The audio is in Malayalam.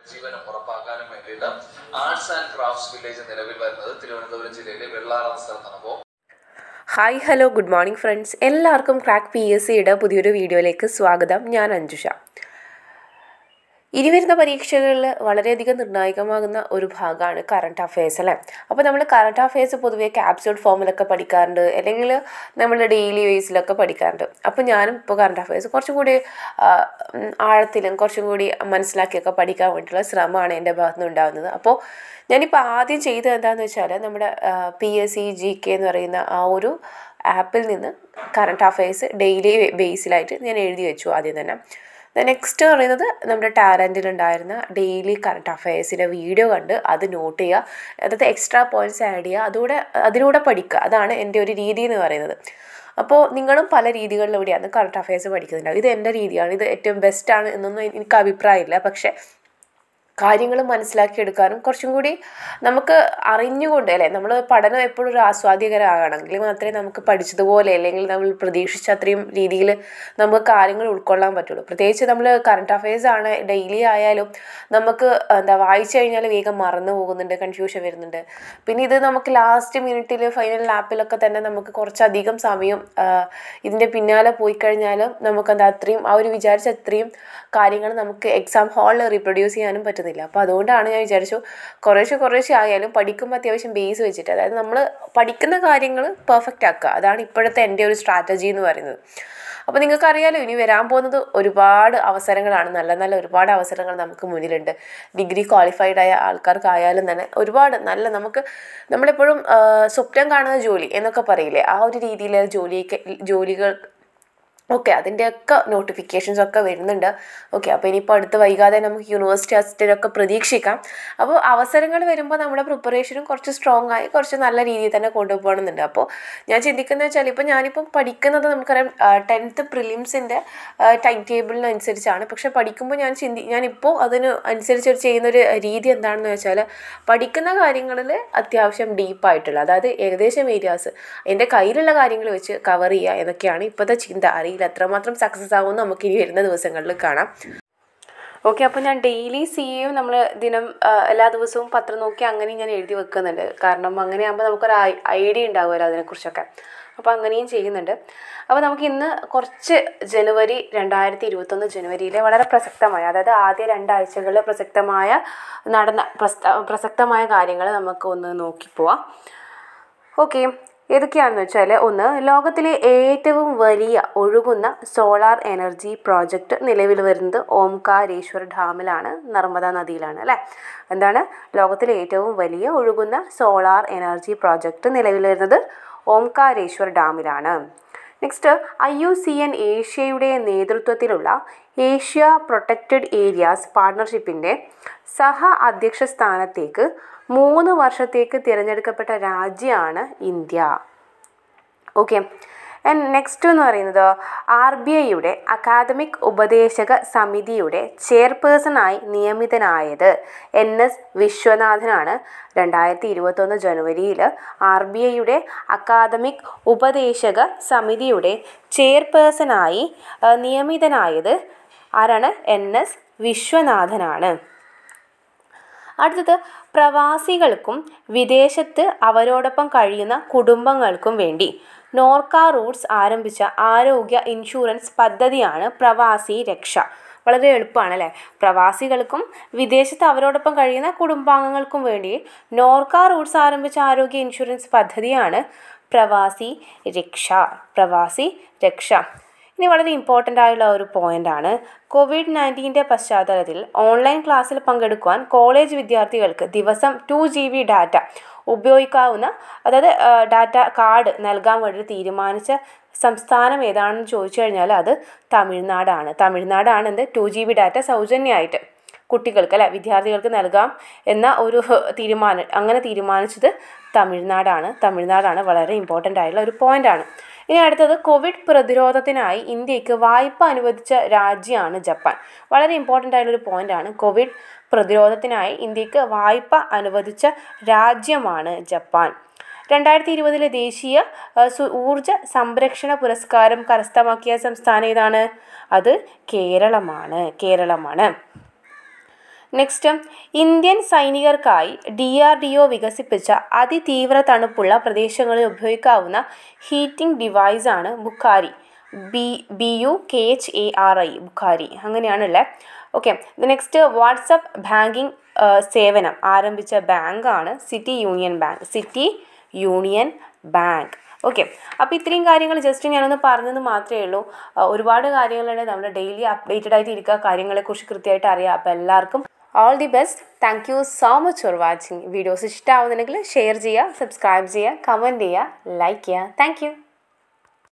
ജീവനം ഉറപ്പാക്കാനും വേണ്ടിയിട്ട് ആർട്സ് ആൻഡ് ക്രാഫ്റ്റ്സ് വില്ലേജ് നിലവിൽ വരുന്നത് തിരുവനന്തപുരം ജില്ലയിലെ വെള്ളാറ എന്ന സ്ഥലത്താണ്. അപ്പോൾ hi hello good morning friends, എല്ലാവർക്കും ക്രാക്ക് PSCയുടെ പുതിയൊരു വീഡിയോയിലേക്ക് സ്വാഗതം. ഞാൻ അഞ്ജുഷ. ഇനി വരുന്ന പരീക്ഷകളിൽ വളരെയധികം നിർണായകമാകുന്ന ഒരു ഭാഗമാണ് കറണ്ട് അഫയേഴ്സ് അല്ലേ. അപ്പോൾ നമ്മൾ കറണ്ട് അഫയേഴ്സ് പൊതുവേ ക്യാപ്സ്യൂൾ ഫോമിലൊക്കെ പഠിക്കാറുണ്ട്, അല്ലെങ്കിൽ നമ്മൾ ഡെയിലി ബേസിലൊക്കെ പഠിക്കാറുണ്ട്. അപ്പോൾ ഞാനും ഇപ്പോൾ കറണ്ട് അഫയേഴ്സ് കുറച്ചും കൂടി ആഴത്തിലും കുറച്ചും കൂടി മനസ്സിലാക്കിയൊക്കെ പഠിക്കാൻ വേണ്ടിയിട്ടുള്ള ശ്രമമാണ് എൻ്റെ ഭാഗത്തു നിന്ന് ഉണ്ടാകുന്നത്. അപ്പോൾ ഞാനിപ്പോൾ ആദ്യം ചെയ്തത് എന്താണെന്ന് വെച്ചാൽ നമ്മുടെ PSC GK എന്ന് പറയുന്ന ആ ഒരു ആപ്പിൽ നിന്ന് കറണ്ട് അഫയേഴ്സ് ഡെയിലി ബേസിലായിട്ട് ഞാൻ എഴുതി വെച്ചു ആദ്യം തന്നെ. നെക്സ്റ്റ് പറയുന്നത് നമ്മുടെ ടാലൻറ്റിലുണ്ടായിരുന്ന ഡെയിലി കറണ്ട് അഫയേഴ്സിൻ്റെ വീഡിയോ കണ്ട് അത് നോട്ട് ചെയ്യുക, അതായത് എക്സ്ട്രാ പോയിൻറ്റ്സ് ആഡ് ചെയ്യുക, അതിലൂടെ പഠിക്കുക. അതാണ് എൻ്റെ ഒരു രീതി എന്ന് പറയുന്നത്. അപ്പോൾ നിങ്ങളും പല രീതികളിലൂടെയാണ് കറണ്ട് അഫയേഴ്സ് പഠിക്കുന്നുണ്ടാവും. ഇത് എൻ്റെ രീതിയാണ്, ഇത് ഏറ്റവും ബെസ്റ്റാണ് എന്നൊന്നും എനിക്ക് അഭിപ്രായമില്ല. പക്ഷേ കാര്യങ്ങൾ മനസ്സിലാക്കിയെടുക്കാനും കുറച്ചും കൂടി നമുക്ക് അറിഞ്ഞുകൊണ്ട് അല്ലേ, നമ്മൾ പഠനം എപ്പോഴും ഒരു ആസ്വാദ്യകരമാകണമെങ്കിൽ മാത്രമേ നമുക്ക് പഠിച്ചതുപോലെ അല്ലെങ്കിൽ നമ്മൾ പ്രതീക്ഷിച്ച അത്രയും രീതിയിൽ നമുക്ക് കാര്യങ്ങൾ ഉൾക്കൊള്ളാൻ പറ്റുള്ളൂ. പ്രത്യേകിച്ച് നമ്മൾ കറണ്ട് അഫയേഴ്സ് ആണ് ഡെയിലി ആയാലും നമുക്ക് വായിച്ചു കഴിഞ്ഞാൽ വേഗം മറന്നു പോകുന്നുണ്ട്, കൺഫ്യൂഷൻ വരുന്നുണ്ട്. പിന്നെ ഇത് നമുക്ക് ലാസ്റ്റ് മിനിറ്റിൽ ഫൈനൽ ലാപ്പിലൊക്കെ തന്നെ നമുക്ക് കുറച്ചധികം സമയം ഇതിൻ്റെ പിന്നാലെ പോയി കഴിഞ്ഞാലും നമുക്ക് അത്രയും ആ ഒരു വിചാരിച്ച അത്രയും കാര്യങ്ങൾ നമുക്ക് എക്സാം ഹാളിൽ റീപ്രൊഡ്യൂസ് ചെയ്യാനും പറ്റുന്നില്ല. അപ്പോൾ അതുകൊണ്ടാണ് ഞാൻ വിചാരിച്ചു കുറേശ്ശെ ആയാലും പഠിക്കുമ്പോൾ അത്യാവശ്യം ബേസ് വെച്ചിട്ട്, അതായത് നമ്മൾ പഠിക്കുന്ന കാര്യങ്ങൾ പെർഫെക്റ്റ് ആക്കുക. അതാണ് ഇപ്പോഴത്തെ എൻ്റെ ഒരു സ്ട്രാറ്റജി എന്ന് പറയുന്നത്. അപ്പോൾ നിങ്ങൾക്കറിയാലോ, ഇനി വരാൻ പോകുന്നത് ഒരുപാട് അവസരങ്ങളാണ്, നല്ല നല്ല ഒരുപാട് അവസരങ്ങൾ നമുക്ക് മുന്നിലുണ്ട്. ഡിഗ്രി ക്വാളിഫൈഡ് ആയ ആൾക്കാർക്കായാലും തന്നെ ഒരുപാട് നല്ല നമ്മളെപ്പോഴും സ്വപ്നം കാണുന്ന ജോലി എന്നൊക്കെ പറയില്ലേ, ആ ഒരു രീതിയിൽ ജോലികൾ ഓക്കെ അതിൻ്റെയൊക്കെ നോട്ടിഫിക്കേഷൻസ് ഒക്കെ വരുന്നുണ്ട്. ഓക്കെ, അപ്പോൾ ഇനിയിപ്പോൾ അടുത്ത് വൈകാതെ നമുക്ക് യൂണിവേഴ്സിറ്റി അസിസ്റ്റൻ്റൊക്കെ പ്രതീക്ഷിക്കാം. അപ്പോൾ അവസരങ്ങൾ വരുമ്പോൾ നമ്മുടെ പ്രിപ്പറേഷനും കുറച്ച് സ്ട്രോങ് ആയി കുറച്ച് നല്ല രീതിയിൽ തന്നെ കൊണ്ടുപോകണമെന്നുണ്ട്. അപ്പോൾ ഞാൻ ചിന്തിക്കുന്നത് വെച്ചാൽ ഞാനിപ്പം പഠിക്കുന്നത് നമുക്കറിയാം 10th പ്രിലിംസിൻ്റെ ടൈം ടേബിളിനനുസരിച്ചാണ്. പക്ഷേ പഠിക്കുമ്പോൾ ഞാനിപ്പോൾ അതിന് അനുസരിച്ച് ചെയ്യുന്നൊരു രീതി എന്താണെന്ന് വെച്ചാൽ, പഠിക്കുന്ന കാര്യങ്ങളിൽ അത്യാവശ്യം ഡീപ്പായിട്ടുള്ള, അതായത് ഏകദേശം ഏരിയാസ് എൻ്റെ കയ്യിലുള്ള കാര്യങ്ങൾ വെച്ച് കവർ ചെയ്യുക എന്നൊക്കെയാണ് ഇപ്പോഴത്തെ ചിന്ത. അറിയില്ല എത്രമാത്രം സക്സസ് ആകുമെന്ന് നമുക്കിനി വരുന്ന ദിവസങ്ങളിൽ കാണാം. ഓക്കെ, അപ്പോൾ ഞാൻ ഡെയിലി CAയും നമ്മൾ എല്ലാ ദിവസവും പത്രം നോക്കി അങ്ങനെ ഞാൻ എഴുതി വെക്കുന്നുണ്ട്. കാരണം അങ്ങനെയാകുമ്പോൾ നമുക്കൊരു ഐഡിയ ഉണ്ടാവുമല്ലോ അതിനെക്കുറിച്ചൊക്കെ. അപ്പോൾ അങ്ങനെയും ചെയ്യുന്നുണ്ട്. അപ്പോൾ നമുക്ക് ഇന്ന് കുറച്ച് 2021 ജനുവരിയിലെ വളരെ പ്രസക്തമായ, അതായത് ആദ്യ 2 ആഴ്ചകളിൽ പ്രസക്തമായ കാര്യങ്ങൾ നമുക്ക് ഒന്ന് നോക്കിപ്പോവാം. ഓക്കെ, ഏതൊക്കെയാണെന്ന് വെച്ചാൽ, ഒന്ന്, ലോകത്തിലെ ഏറ്റവും വലിയ ഒഴുകുന്ന സോളാർ എനർജി പ്രോജക്റ്റ് നിലവിൽ വരുന്നത് ഓംകാരേശ്വർ ഡാമിലാണ്, നർമ്മദ നദിയിലാണ് അല്ലേ. എന്താണ് ലോകത്തിലെ ഏറ്റവും വലിയ ഒഴുകുന്ന സോളാർ എനർജി പ്രോജക്റ്റ് നിലവിൽ വരുന്നത് ഓംകാരേശ്വർ ഡാമിലാണ്. നെക്സ്റ്റ്, IUCN ഏഷ്യയുടെ നേതൃത്വത്തിലുള്ള ഏഷ്യ പ്രൊട്ടക്റ്റഡ് ഏരിയാസ് പാർട്ണർഷിപ്പിൻ്റെ സഹ അധ്യക്ഷ സ്ഥാനത്തേക്ക് 3 വർഷത്തേക്ക് തിരഞ്ഞെടുക്കപ്പെട്ട രാജ്യമാണ് ഇന്ത്യ. ഓക്കെ, നെക്സ്റ്റ് എന്ന് പറയുന്നത് RBIയുടെ അക്കാദമിക് ഉപദേശക സമിതിയുടെ ചെയർപേഴ്സണായി നിയമിതനായത് NS വിശ്വനാഥനാണ്. 2021 ജനുവരിയിൽ RBIയുടെ അക്കാദമിക് ഉപദേശക സമിതിയുടെ ചെയർപേഴ്സണായി നിയമിതനായത് ആരാണ്? NS വിശ്വനാഥനാണ്. അടുത്തത്, പ്രവാസികൾക്കും വിദേശത്ത് അവരോടൊപ്പം കഴിയുന്ന കുടുംബങ്ങൾക്കും വേണ്ടി നോർക്ക റൂട്ട്സ് ആരംഭിച്ച ആരോഗ്യ ഇൻഷുറൻസ് പദ്ധതിയാണ് പ്രവാസി രക്ഷ. വളരെ എളുപ്പമാണ് അല്ലേ. പ്രവാസികൾക്കും വിദേശത്ത് അവരോടൊപ്പം കഴിയുന്ന കുടുംബാംഗങ്ങൾക്കും വേണ്ടി നോർക്ക റൂട്ട്സ് ആരംഭിച്ച ആരോഗ്യ ഇൻഷുറൻസ് പദ്ധതിയാണ് പ്രവാസി രക്ഷ. ഇനി വളരെ ഇമ്പോർട്ടൻ്റ് ആയുള്ള ഒരു പോയിൻ്റാണ്, COVID-19 പശ്ചാത്തലത്തിൽ ഓൺലൈൻ ക്ലാസ്സിൽ പങ്കെടുക്കുവാൻ കോളേജ് വിദ്യാർത്ഥികൾക്ക് ദിവസം 2 GB ഡാറ്റ ഉപയോഗിക്കാവുന്ന, അതായത് ഡാറ്റ കാർഡ് നൽകാൻ വേണ്ടി തീരുമാനിച്ച സംസ്ഥാനം ഏതാണെന്ന് ചോദിച്ചു കഴിഞ്ഞാൽ അത് തമിഴ്നാടാണ്. എന്ത് 2 GB ഡാറ്റ സൗജന്യമായിട്ട് കുട്ടികൾക്ക് അല്ലെ വിദ്യാർത്ഥികൾക്ക് നൽകാം എന്ന ഒരു തീരുമാനിച്ചത് തമിഴ്നാടാണ്. വളരെ ഇമ്പോർട്ടൻ്റ് ആയിട്ടുള്ള ഒരു പോയിൻ്റാണ്. ഇനി അടുത്തത്, കോവിഡ് പ്രതിരോധത്തിനായി ഇന്ത്യക്ക് വായ്പ അനുവദിച്ച രാജ്യമാണ് ജപ്പാൻ. വളരെ ഇമ്പോർട്ടൻ്റ് ആയിട്ടുള്ളൊരു പോയിൻ്റാണ്. കോവിഡ് പ്രതിരോധത്തിനായി ഇന്ത്യക്ക് വായ്പ അനുവദിച്ച രാജ്യമാണ് ജപ്പാൻ. 2020 ദേശീയ ഊർജ സംരക്ഷണ പുരസ്കാരം കരസ്ഥമാക്കിയ സംസ്ഥാനം ഏതാണ്? അത് കേരളമാണ്. നെക്സ്റ്റ്, ഇന്ത്യൻ സൈനികർക്കായി DRDO വികസിപ്പിച്ച അതിതീവ്ര തണുപ്പുള്ള പ്രദേശങ്ങളിൽ ഉപയോഗിക്കാവുന്ന ഹീറ്റിംഗ് ഡിവൈസാണ് ബുഖാരി. BUKHARI ബുഖാരി അങ്ങനെയാണല്ലേ. ഓക്കെ, നെക്സ്റ്റ്, വാട്സപ്പ് ബാങ്കിങ് സേവനം ആരംഭിച്ച ബാങ്കാണ് സിറ്റി യൂണിയൻ ബാങ്ക്. ഓക്കെ, അപ്പോൾ ഇത്രയും കാര്യങ്ങൾ ജസ്റ്റ് ഞാനൊന്ന് പറഞ്ഞത് മാത്രമേ ഉള്ളൂ. ഒരുപാട് കാര്യങ്ങളുണ്ട്. നമ്മൾ ഡെയിലി അപ്ഡേറ്റഡ് ആയിട്ട് ഇരിക്കുക, കാര്യങ്ങളെക്കുറിച്ച് കൃത്യമായിട്ട് അറിയാം. അപ്പോൾ എല്ലാവർക്കും all the best. Thank you so much for watching. Videos ഇഷ്ടമാവുന്നുണ്ടെങ്കിൽ ഷെയർ ചെയ്യുക, സബ്സ്ക്രൈബ് ചെയ്യുക, കമൻറ്റ് ചെയ്യുക, ലൈക്ക് ചെയ്യുക. Thank U.